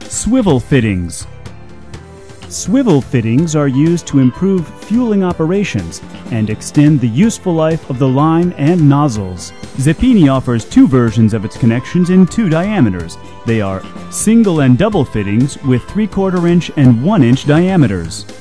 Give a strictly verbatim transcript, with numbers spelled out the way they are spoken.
Swivel fittings. Swivel fittings are used to improve fueling operations and extend the useful life of the line and nozzles. Zeppini offers two versions of its connections in two diameters. They are single and double fittings with three quarter inch and one inch diameters.